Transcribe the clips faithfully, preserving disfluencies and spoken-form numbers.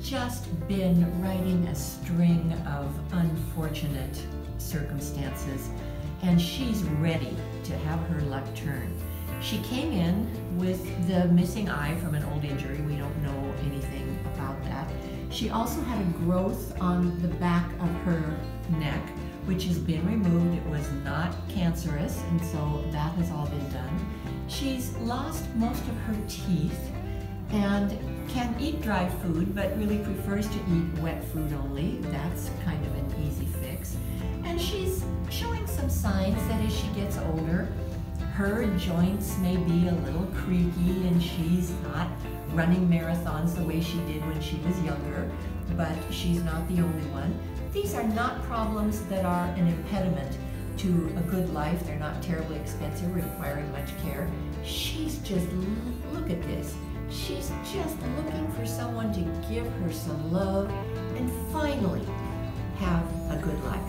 just been riding a string of unfortunate circumstances, and she's ready to have her luck turn. She came in with the missing eye from an old injury. We don't know anything about that. She also had a growth on the back of her neck, which has been removed. It was not cancerous, and so that has all been done. She's lost most of her teeth and can eat dry food, but really prefers to eat wet food only. That's kind of an easy fix. And she's showing some signs that as she gets older, her joints may be a little creaky and she's not running marathons the way she did when she was younger, but she's not the only one. These are not problems that are an impediment to a good life. They're not terribly expensive, requiring much care. She's just, look at this. She's just looking for someone to give her some love and finally have a good life.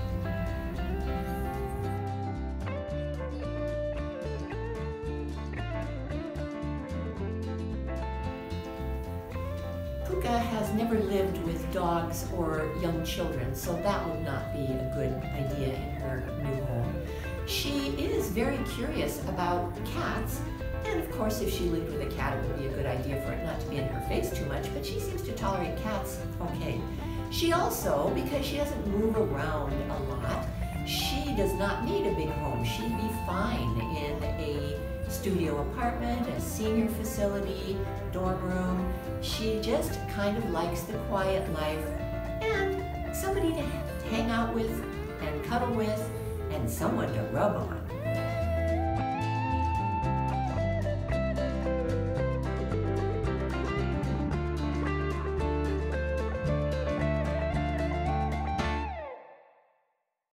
Puca has never lived with dogs or young children, so that would not be a good idea in her new home. She is very curious about cats, and of course if she lived with a cat it would be a good idea for it not to be in her face too much, but she seems to tolerate cats okay. She also, because she doesn't move around a lot, she does not need a big home. She'd be fine in a studio apartment, a senior facility, dorm room. She just kind of likes the quiet life and somebody to hang out with and cuddle with and someone to rub on.